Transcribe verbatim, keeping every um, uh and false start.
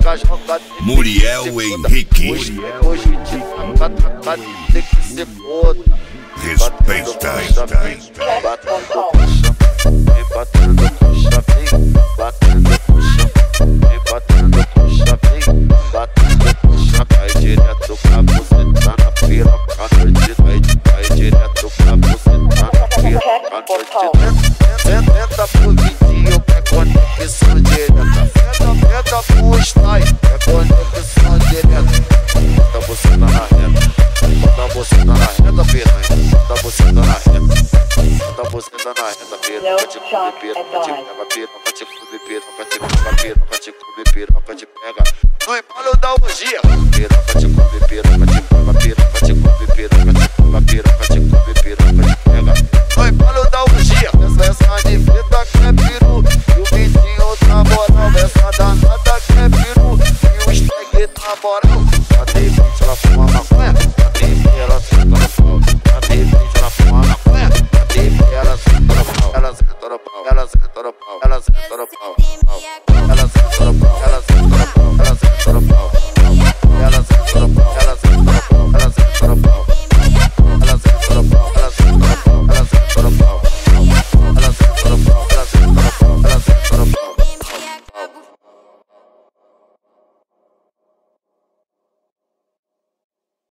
Muriel Henrique. Hoje em dia pra tratar tem que ser foda. Respeita. Batendo com chão, vem batendo com chão, batendo com chão, vem batendo com chão, batendo com chão. Vai direto pra você, tá na piroca à noite. Vai, vai direto pra você, tá na piroca à noite. Tenta pro vizinho, que é conexão direta. Tenta pro style, que é conexão direta. Bota você na reta, bota você na reta, piranha. Bota você na reta, bota você na reta, piranha. Vai te comer, piranha, vai te pegar, piranha, vai te comer, piranha, vai te pegar, piranha, vai te comer, piranha, vai te pegar. No embalo da orgia, piranha, vai te comer, piranha, vai te pegar, piranha.